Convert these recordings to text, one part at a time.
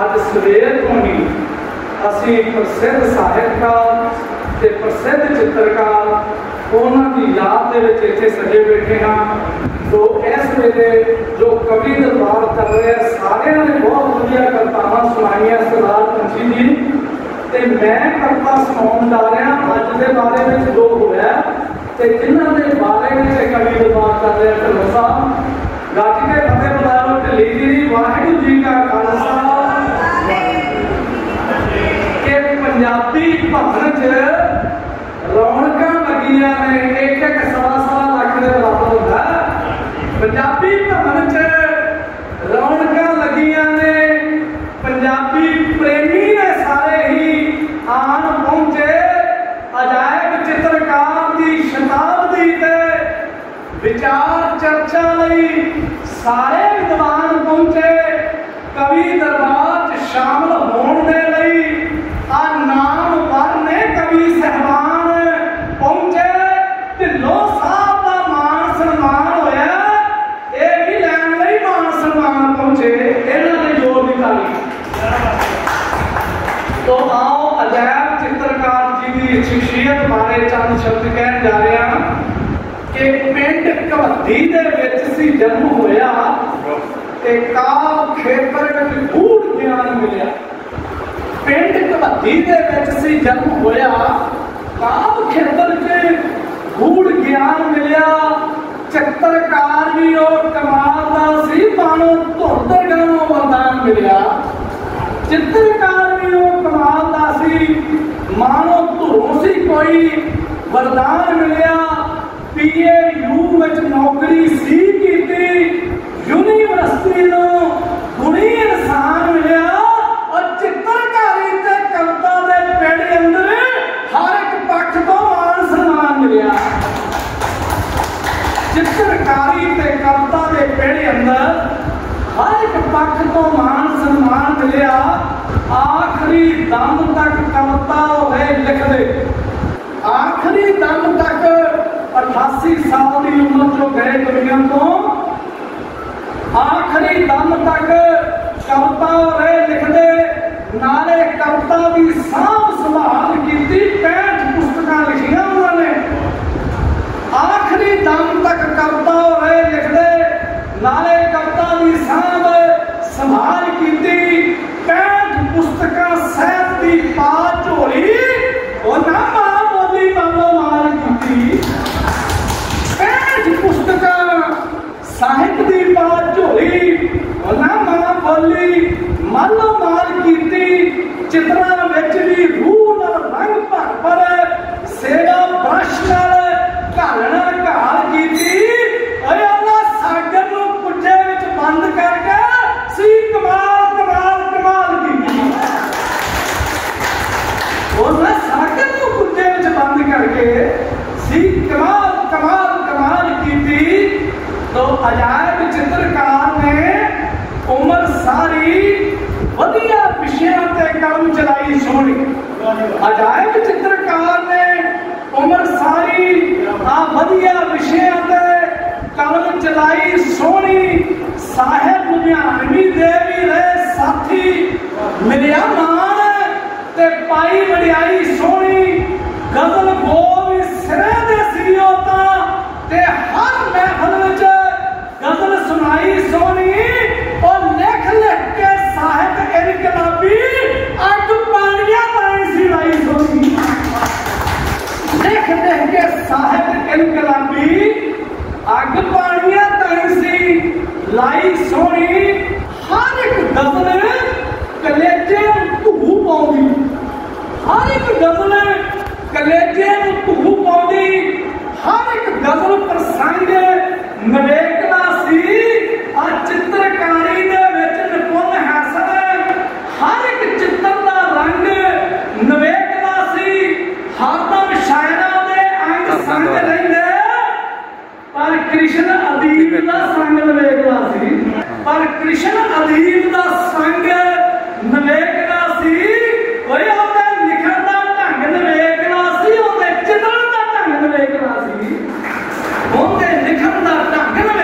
अज सवेर तो ही असी प्रसिद्ध साहित्यकार ते प्रसिद्ध चित्रकार उन्हों की याद के इतने सजे बैठे हाँ। तो इस वेले जो कवि दरबार चल रहे हैं सारे ने बहुत वधिया कवितावां सुनाइयां सरदार पंछी जी, ते मैं कविता सुनाउण जा रहा अज के बारे में जो होया ते जिन्हां दे बारे में कवि दरबार चल रहा ढिल्लों साहब गज के फतेह बुलाओ ढिल्ली जी। वाहिगुरू जी का खालसा के पंजाबी भवन च रौनक लगियां ने एक एक सवा लाख के बराबर होता। पंजाबी भवन च रौनक लगियां ने पंजाबी प्रेमी ने सारे ही आन पहुंचे। अजायब चित्रकार की शताब्दी ते विचार चर्चा लई सारे विद्वान पहुंचे। कवि दरबार च शामिल होने दे लई आ नाम भर ने कवि साहबान पहुंचे। ढिल्लों साहब का मान सम्मान होया, ये भी लैन लई मान सम्मान पहुंचे। इन्हां ने जोर निकाली। तो आओ अजैब चित्रकार जी की शख्सियत बारे चंद शब्द कह जा रहा कि पिंड कवद्दी दे विच सी जन्म होया ते काव खेतर विच गूढ़ ज्ञान मिलिया। पिंड कवद्दी दे विच सी जन्म होया, काव खेतर च गूढ़ ज्ञान मिलिया। चित्रकार भी और कमाल दा सी, मानो धुंध गांव वरदान मिलिया। चित्रकार भी और कमाल दा सी, मानो धुरों सी कोई वरदान मिलिया। PAU विच नौकरी सी कीती, यूनिवर्सिटी नो गुणी इंसान मिलिया। और चित्रकारी ते कविता दे पेड़ अंदर हर एक पक्ष तो मान सम्मान मिलिया। चित्रकारी ते कविता दे पेड़ अंदर हर एक पक्ष तो मान सम्मान मिलिया। आखिरी दम तक कविता होवे लिख दे। आखिरी दम तक 88 साल की उम्र जो गए दुनिया को, आखिरी दम तक कविता होवे लिख दे। नाले कविता की सांभ संभाल की 65 पुस्तकां लिखियां उन्होंने। आखिरी दम तक कविता होवे लिख दे, नाले कविता की सांभ संभाल की 65 पुस्तकां साहित्य की पा झोली और ना मां बोली मालो मार की 65 पुस्तकां साहित्य की पा झोली और ना मां बोली मालो मार की। चित्रा विच भी रूह नाल रंग भर भर सेवा ब्रश नाल घालना घाल की। सागर नूं कुजे विच बंद करके सी कमाल कमाल कमाल की। सागर नूं कुजे विच बंद करके सी कमाल कमाल कमाल की। तो अजायब चित्रकार ने उम्र सारी वधिया विषयों ते कलम चलाई सोनी। अजायब चित्रकार ने उम्र सारी वधिया विषयों ते कलम चलाई सोनी। साहिब लुधियानवी दे भी रहे साथी, मिलिया मान ते पाई वडियाई सोनी। गजल बोल सिरे दे सीओ ते हर महफल विच गजल सुनाई सोनी। और लिख लिख के साहित्य इनकलाबी अग पानियां ताई सिलाई सोनी। लिख लिख के साहित्य इनकलाबी अग पानियां ताई सी लाई सोनी। हर एक गजल कलेजे धू पाउंदी, हर एक गजल कलेजे धू पाउंदी। हर एक गजल प्रसंग नवेकला सी। चित्रकारी दे विच निपुण हासिल। हर एक चित्र का रंग नवेकला सी। हरदम शायरां दे अंग संग रहिंदे, पर कृष्ण अदीब दा संग नवेकला सी। पर कृष्ण अदीब दा संग नवेकला सी। कोई ओहदे लिखण दा ढंग नवेकला सी, ओहदे चित्रण दा ढंग नवेकला सी। ओहदे लिखण दा ढंग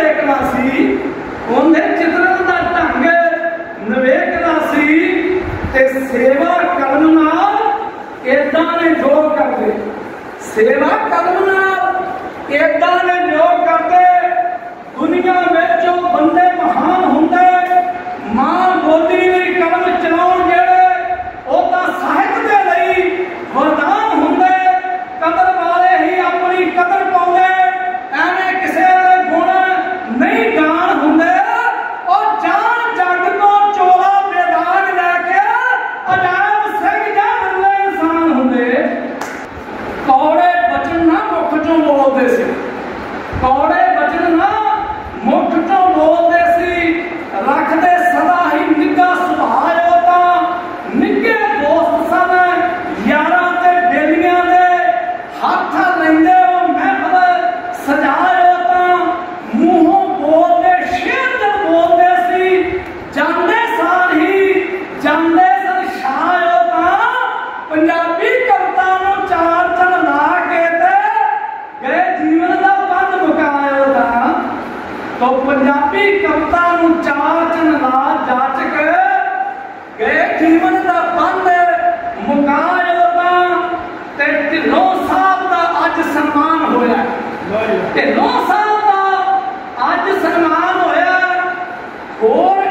सेवा करना एदा ने योग करते दुनिया में जो बंदे महान होंगे मां बोली भी कलम चलाउण जेड़े ओ तां साहित्य दे लई वरदान होंगे कदर वाले ही अपनी कदर पाउंदे एवें किसे दे गुण नहीं गान होंगे और जान जग तो चोला बेदाग लैके अजायब सिंह जा बंदे इंसान होंगे कौड़े बचन ना मुख चों बोलते सी कौड़े बचन ना मुख चों बोलते सी रखते सदा ही निग्गा सुभाओ तां निग्गे दोस्त सन यारां ते बेलियां दे हथ लैंदे ओ महफल सजाओ तां मूंहों बोलते शेर ते बोलते सी जांदे सार ही जांदे सन छाओ तां पंजाबी कविता नूं चार चन ला के ते गए जीवन दा बंध मुकायो तां तो पंजाबी कविता नूं चार चन ला जाच के गए जीवन दा बंध मुकायो तां ते ढिल्लों साहब दा अज सन्मान होया ढिल्लों साहब दा अज सन्मान होया होर